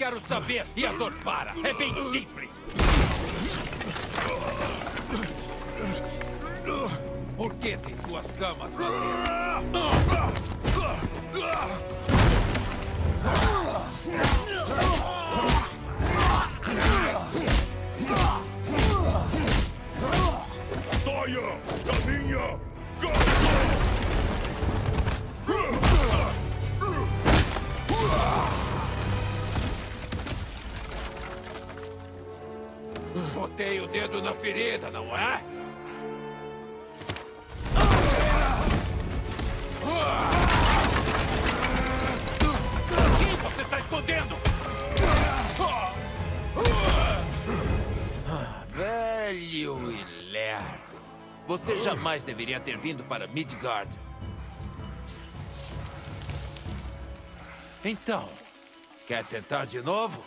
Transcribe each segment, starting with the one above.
quero saber e a dor para. É bem simples. Por que tem duas camas lá dentro? Saia da minha casa! Botei o dedo na ferida, não é? O que você está escondendo? Velho e lerdo. Você jamais deveria ter vindo para Midgard. Então, quer tentar de novo?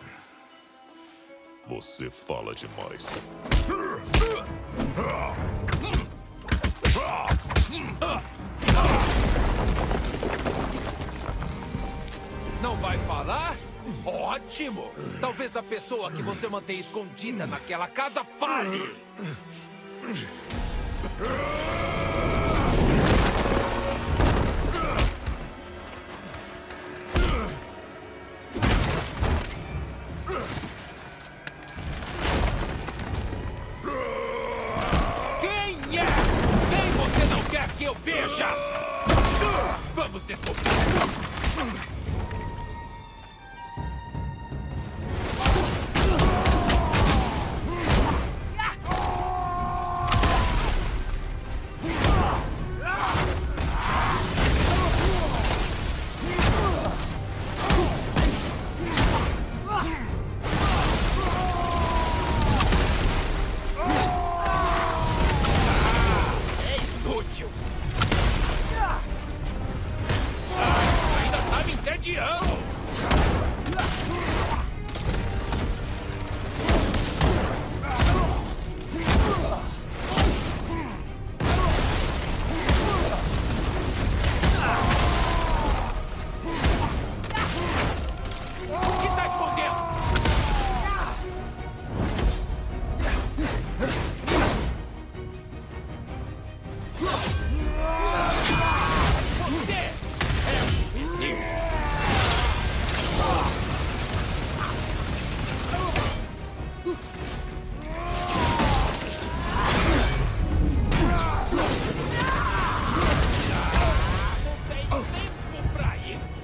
Você fala demais. Não vai falar? Ótimo! Talvez a pessoa que você mantém escondida naquela casa fale! Quem é? Quem você não quer que eu veja? Vamos descobrir! Ainda tá me entediando! O que tá escondendo? Você é um imbecil! Não tenho tempo pra isso!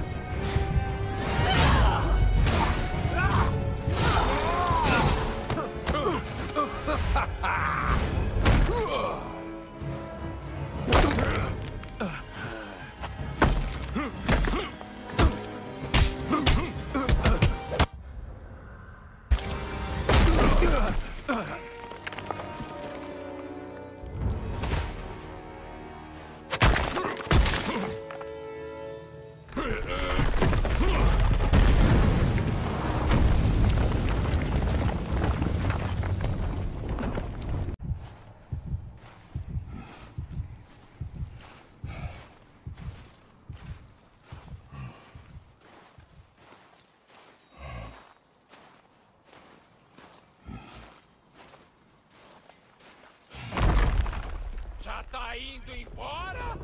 Já tá indo embora?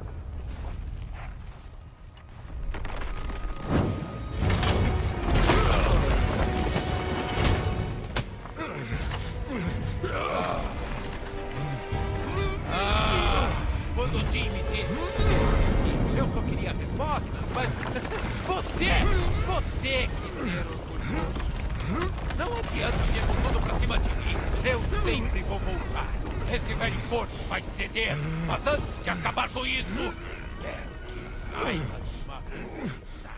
Quando o Jim me disse eu só queria respostas, mas você quis ser orgulhoso. Não adianta vir com tudo pra cima de mim. Eu sempre vou voltar. Esse velho porco vai ceder. Mas antes de acabar com isso, quero que saiba de uma coisa.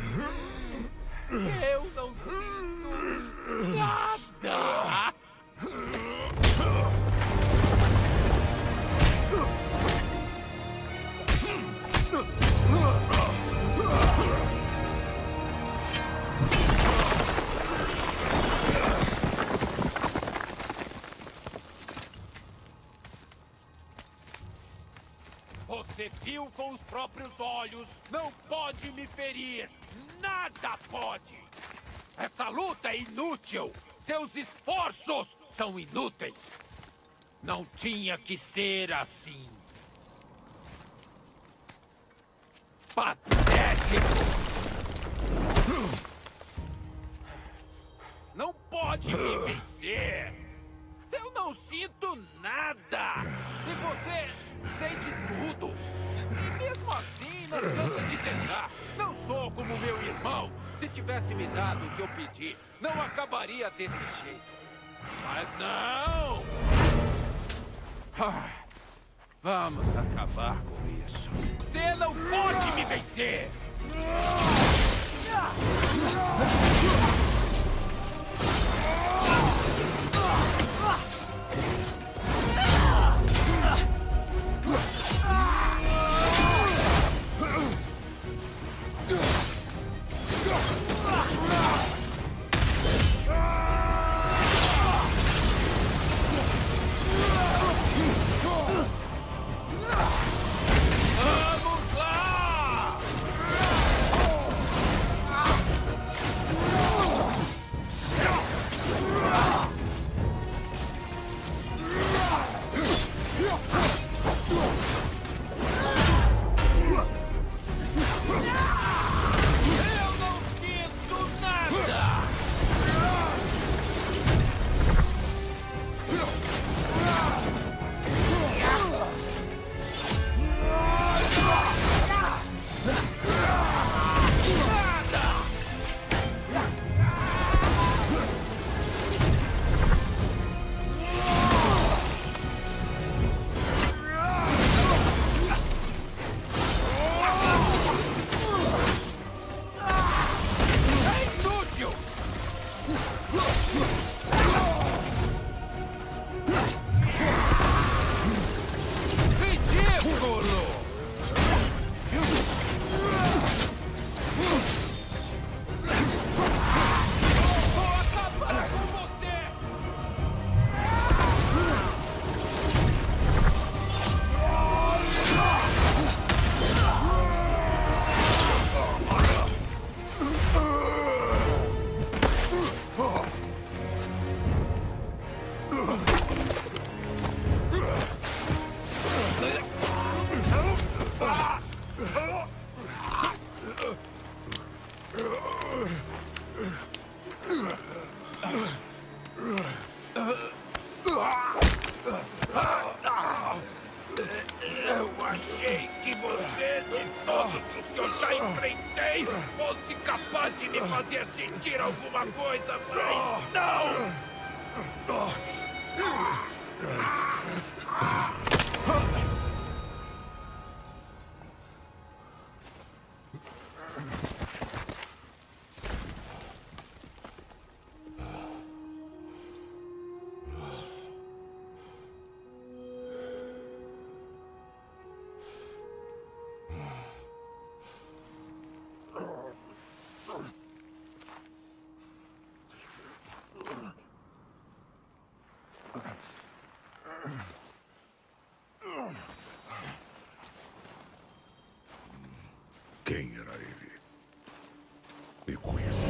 Eu não sinto nada. Você viu com os próprios olhos. Não pode me ferir. Nada pode. Essa luta é inútil! Seus esforços são inúteis! Não tinha que ser assim. Patético! Não pode me vencer! Eu não sinto nada! E você sente tudo! E mesmo assim, não cansa de tentar! Não sou como meu irmão! Se tivesse me dado o que eu pedi, não acabaria desse jeito! Mas não! Vamos acabar com isso! Você não pode me vencer! Vamos lá! Eu não sinto nada! É inútil! Ridículo! Vou acabar com você! Eu achei que você, de todos os que eu já enfrentei, fosse capaz de me fazer sentir alguma coisa, mas não! Quem era ele? Me conheci.